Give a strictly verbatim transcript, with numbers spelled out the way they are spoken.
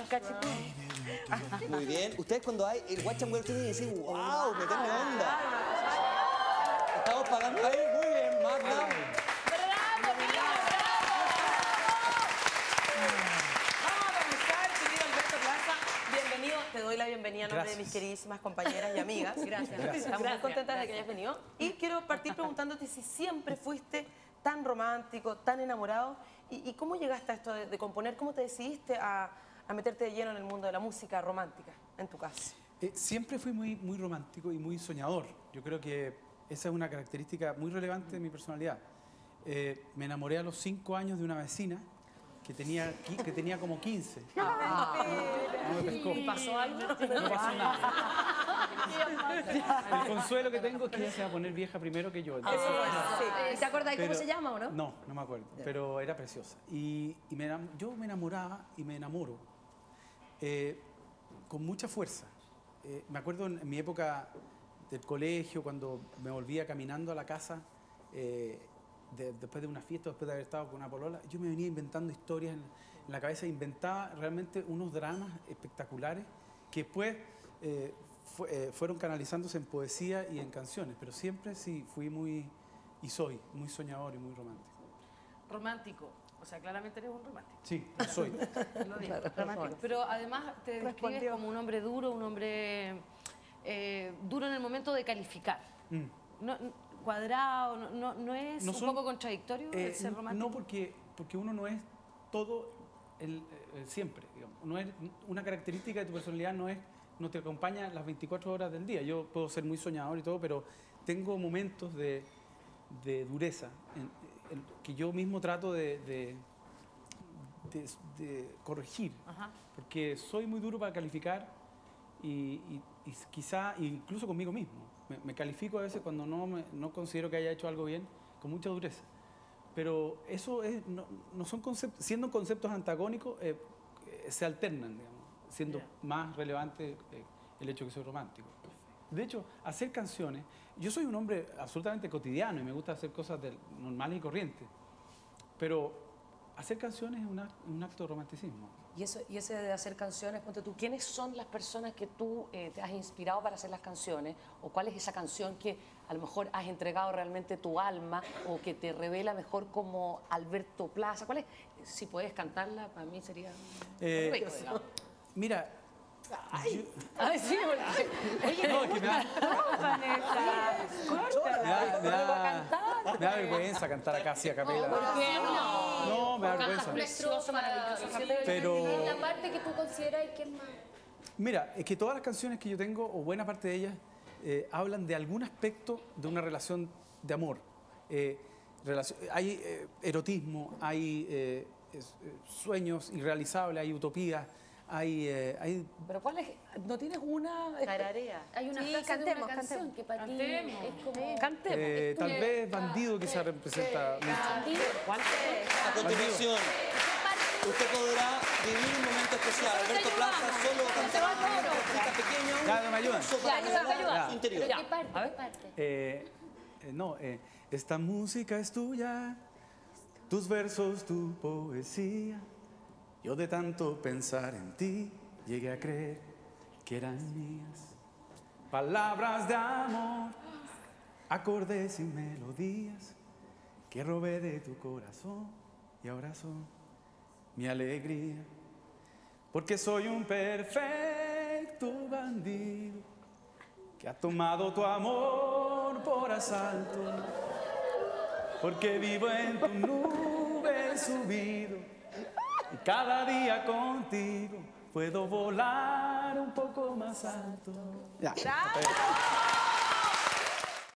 cachitín. Muy bien. Ustedes cuando hay el Watch and Well tienen que decir, wow, meterme onda. Estamos pagando ahí. Muy bien, Magda. Te doy la bienvenida en nombre de mis queridísimas compañeras y amigas. Gracias. Gracias. Estamos muy contentas Gracias. de que hayas venido. Y quiero partir preguntándote si siempre fuiste tan romántico, tan enamorado. ¿Y, y cómo llegaste a esto de, de componer? ¿Cómo te decidiste a, a meterte de lleno en el mundo de la música romántica, en tu caso? Eh, siempre fui muy, muy romántico y muy soñador. Yo creo que esa es una característica muy relevante de mi personalidad. Eh, me enamoré a los cinco años de una vecina que tenía, que tenía como quince. Ah, no me pescó. ¿Pasó algo? No pasó nada. El consuelo que tengo es que ella se va a poner vieja primero que yo. Entonces, ah, sí. ¿Te acuerdas cómo se llama o no? No, no me acuerdo, pero era preciosa. Y, y me, yo me enamoraba y me enamoro eh, con mucha fuerza. Eh, me acuerdo en, en mi época del colegio, cuando me volvía caminando a la casa, eh, De, después de una fiesta, después de haber estado con una polola, yo me venía inventando historias en, en la cabeza, inventaba realmente unos dramas espectaculares que después eh, fu eh, fueron canalizándose en poesía y en canciones, pero siempre sí fui muy, y soy, muy soñador y muy romántico. Romántico, o sea, claramente eres un romántico. Sí, lo soy. Lo digo, romántico. Pero además te describes como un hombre duro, un hombre eh, duro en el momento de calificar. Mm. No, cuadrado, no, no, no es no son, un poco contradictorio eh, el ser romántico. No, porque, porque uno no es todo el, el siempre, digamos. No es, una característica de tu personalidad no es, no te acompaña las veinticuatro horas del día. Yo puedo ser muy soñador y todo, pero tengo momentos de, de dureza en, en, que yo mismo trato de, de, de, de corregir. Ajá. Porque soy muy duro para calificar y, y, y quizá incluso conmigo mismo. Me, me califico a veces cuando no, me, no considero que haya hecho algo bien, con mucha dureza. Pero eso es, no, no son conceptos, siendo conceptos antagónicos, eh, eh, se alternan, digamos, siendo yeah. más relevante eh, el hecho de que soy romántico. De hecho, hacer canciones, yo soy un hombre absolutamente cotidiano y me gusta hacer cosas del, normales y corrientes, pero hacer canciones es una, un acto de romanticismo. Y, eso, y ese de hacer canciones, ponte tú, ¿quiénes son las personas que tú eh, te has inspirado para hacer las canciones? ¿O cuál es esa canción que a lo mejor has entregado realmente tu alma o que te revela mejor como Alberto Plaza? ¿Cuál es? Si puedes cantarla, para mí sería eh, rico, digamos. Mira, Ay, yo... Ay, sí, oye, no, es que me da... Vanessa, me da, me da vergüenza cantar acá así a capela. ¿Por qué no? No, me da vergüenza. Precioso, maravilloso. Pero... la parte que tú consideras que es más... Mira, es que todas las canciones que yo tengo, o buena parte de ellas, eh, hablan de algún aspecto de una relación de amor. Eh, relación, hay eh, erotismo, hay eh, es, eh, sueños irrealizables, hay utopías. Hay, eh, hay... Pero ¿cuál es? ¿No tienes una? Tararea. Hay una sí, frase cantemos, de una canción cantemos. que para cantemos. ti es como... Cantemos. Eh, tal vez Bandido quizá representa mucho. ¿Cuál es? A continuación, usted podrá vivir un momento especial. Alberto Plaza solo cantará una partita pequeña. Ya, me ayudan. Ya, ya, me ayuda. Interior. ¿Qué parte? ¿Qué parte? Eh, eh, no, eh, esta música es tuya, tus versos, tu poesía. Yo de tanto pensar en ti, llegué a creer que eran mías. Palabras de amor, acordes y melodías que robé de tu corazón y ahora son mi alegría. Porque soy un perfecto bandido que ha tomado tu amor por asalto. Porque vivo en tu nube subido. Y cada día contigo puedo volar un poco más alto. Ya.